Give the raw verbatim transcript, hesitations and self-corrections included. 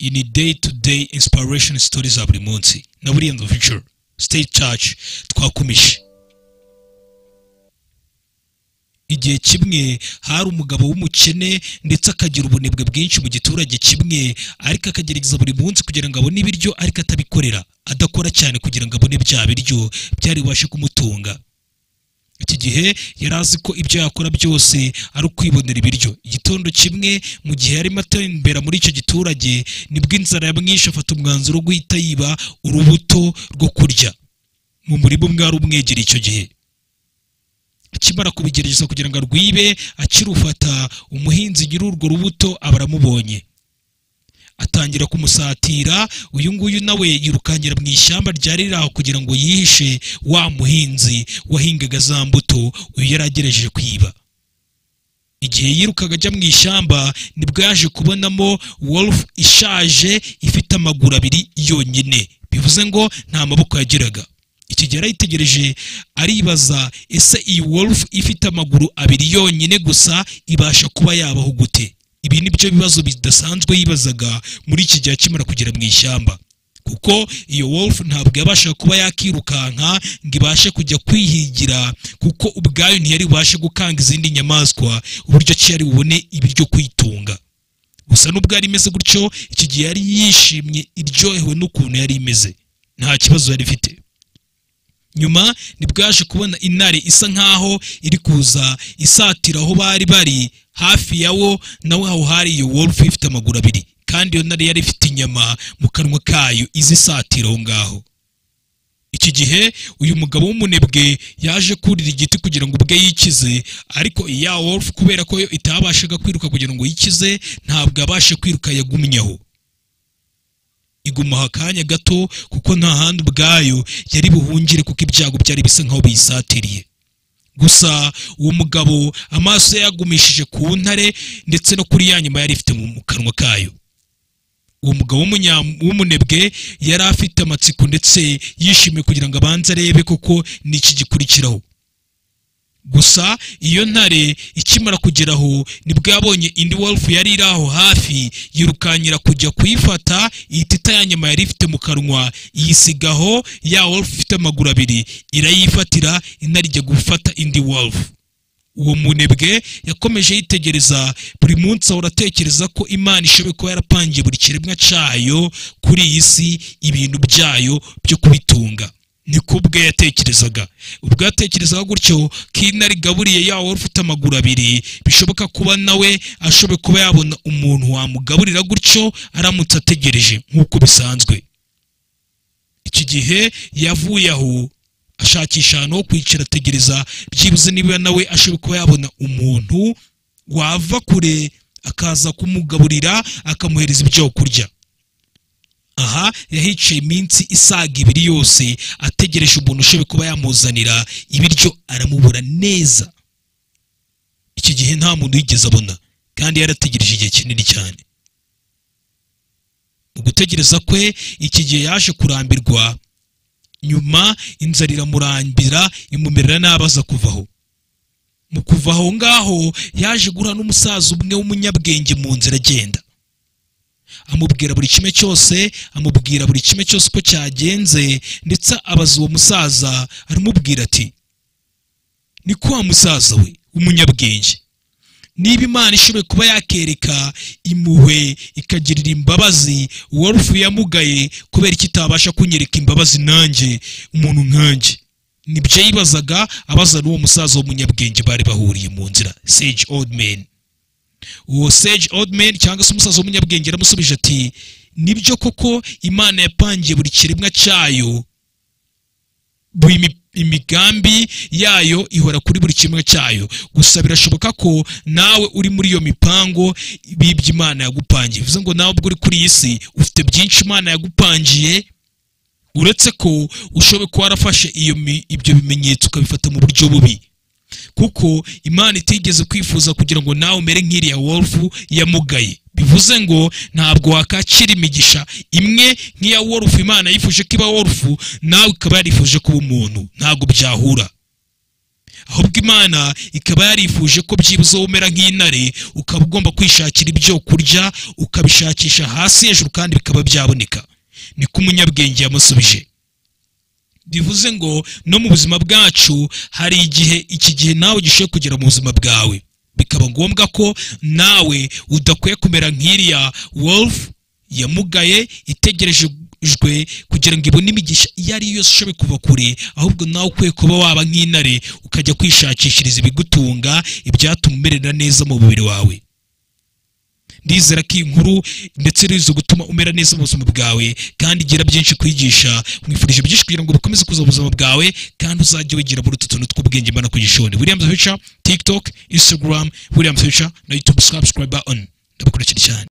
in day to day inspiration stories za buri munsi na buri end of future state church twakumishe. Igihe kimwe hari umugabo w'umukene ndetse akagira ubunebwe bwinshi mu giturage kimwe, ariko akagerageza buri munsi kugira ngo abone ibiryo, ariko atabikorera, adakora cyane kugira ngo abone bya biryo byari bubashe kumutunga. Iki gihe yarazi ko ibyo yakora byose ari ukwibonera ibiryo. Igitondo kimwe mu gihe yarimo atembera muri icyo giturage, nibwo inzara yamwishe afata umwanzuro wo guhita yiba urubuto rwo kurya mu murima mwari umwegereye icyo gihe. Akimara kubigerageza kugira ngo arwibe, akirufata, umuhinzi nyiri urwo rubuto abaramubonye, atangira kumusatira. Uyu nguyu nawe yirukangira mu ishyamba ryari riraho kugira ngo yihishe wa muhinzi wahingaga za mbuto uyu yaragereje kwiba. Igihe yirukaga ajya mu ishyamba, nibwo yaje kubonamo wolf ishaje ifite amaguru abiri yonyine, bivuze ngo nta maboko yagiraga. Iki gihe yarayitegereje aribaza, ese iyi wolf ifite amaguru abiri yonyine gusa ibasha kuba yabaho gute? Ibi ni byo bibazo bidasanzwe yibazaga muri iki gihe akimara kugera mu ishyamba, kuko iyo wolf ntabwo yabasha kuba yakirukanka ngo ibashe kujya kwihigira, kuko ubwayo ntiyari bubashe gukanga izindi nyamaswa uburyo ki yari bubone ibiryo kwitunga. Gusa nubwo yari imeze gutyo, iki gihe yari yishimye, iryohewe n'ukuntu yari imeze, nta kibazo yari ifite. Nyuma nibwo yaje kubona intare isa nkaho iri kuza isatira aho bari bari hafi yawo, nawe aho hari iyo wolf ifite amaguru abiri, kandi iyo ntare yari ifite inyama mu kanwa kayo izisatira aho ngaho. Iki gihe uyu mugabo w'umunebwe yaje kurira igiti kugira ngo ubwe yikize, ariko iya wolf kubera ko yo itabashaga kwiruka kugira ngo yikize, ntabwo abashe kwiruka, yagumyeho. Iguma akanya gato kuko nta handi ubwayo yari buhungire, kuko ibyago byari bisa nkaho biyisatiriye. Gusa uwo mugabo amaso yagumishije ku ntare ndetse no kuri ya nyuma yari ifite mu kanwa kayo. Uwo mugabo w'umunebwe yari afite amatsiko ndetse yishimiye kugira ngo abanze arebe koko n'iki gikurikiraho. Gusa iyo ntare ikimara kugeraho, nibwo yabonye indi wolf yari iri aho hafi, yirukanyira kujya kuyifata, ihita ya nyama yari ifite mu kanwa iyisigaho. Ya wolf ifite amaguru abiri irayifatira, intare ijya gufata indi wolf. Uwo munebwe yakomeje yitegereza, buri munsi ahora atekereza ko Imana ishoboye kuba yarapangiye buri kiremwa cyayo kuri iyi si ibintu byayo byo kubitunga. Niko ubwe yatekerezaga. Ubwo yatekerezaga gutyo ko intare igaburiye ya wolf ufite amaguru abiri, bishoboka kuba nawe ashoboye kuba yabona umuntu wamugaburira gutyo aramutse ategereje nk'uko bisanzwe. Iki gihe yavuye aho ashakisha ahantu ho kwicara ategereza, byibuze niba nawe ashoboye kuba yabona umuntu wava kure akaza kumugaburira akamuhereza ibyo kurya. Aha yahicaye iminsi isaga ibiri yose ategereje umuntu ushoboye kuba yamuzanira ibiryo, aramubura neza. Iki gihe nta muntu yigeze abona, kandi yarategereje igihe kinini cyane. Mu gutegereza kwe, iki gihe yaje kurambirwa, nyuma inzara iramurambira imumerera nabi aza kuvaho. Mu kuva aho ngaho yaje guhura n'umusaza umwe w'umunyabwenge mu nzira agenda, amubwira buri kimwe cyose, amubwira buri kimwe cyose uko cyagenze, ndetse abaza uwo musaza, aramubwira ati, ni kwa musaza we w'umunyabwenge, niba Imana ishoboye kuba yakereka impuhwe ikagirira imbabazi wolf yamugaye, kubera iki itabasha kunyereka imbabazi nanjye umuntu nkanjye? Nibyo yibazaga abaza n'uwo musaza w'umunyabwenge bari bahuriye mu nzira, sage old man. Uwo sage old man cyangwa se umusaza w'umunyabwenge aramusubije ati, nibyo koko Imana yapangiye buri kiremwa cyayo, buri imigambi yayo ihora kuri buri kimwe cyayo. Gusa birashoboka ko nawe uri muri iyo mipango bibye Imana yagupangiye. Bivuze ngo nawe ubwo uri kuri iyi si ufite byinshi Imana yagupangiye, uretse ko ushoboye kuba warafashe iyo ibyo bimenyetso ukabifata mu buryo bubi, kuko Imana itigeze kwifuza kugira ngo nawe umere nk'iriya wolf yamugaye. Bivuze ngo ntabwo wakakira imigisha imwe nk'iya wolf Imana yifuje ko iba wolf, nawe ukaba yarifuje kuba umuntu, ntabwo byahura. ahubwo Imana ikaba yarifuje ko byibuze umera nk'intare, ukaba ugomba kwishakira ibyo kurya, ukabishakisha hasi hejuru kandi bikaba byaboneka. Niko umunyabwenge yamusubije. Bivuze ngo no mu buzima bwacu hari igihe iki gihe nawe gishoboye kugera mu buzima bwawe, bikaba ngombwa ko nawe udakwiye kumera nk'iriya wolf yamugaye itegereje kugira ngo ibone imigisha iyo ari yose ishoboye kuva kure, ahubwo nawe ukwiye kuba waba nk'intare ukajya kwishakishiriza ibigutunga, ibyatuma umerera neza mu mubiri wawe. Ndizera ko inkuru ndetse rizo gutuma umera neza mu buzima bwawe kandi igira byinshi kwigisha. Mwifurije byinshi kugira ngo bikomeze kuza mu buzima bwawe kandi uzajye wigira muri utu tuntu tw'ubwenge Imana kugishone. William Future, TikTok, Instagram, William Future na YouTube subscribe button. Ndabakurikira cyane.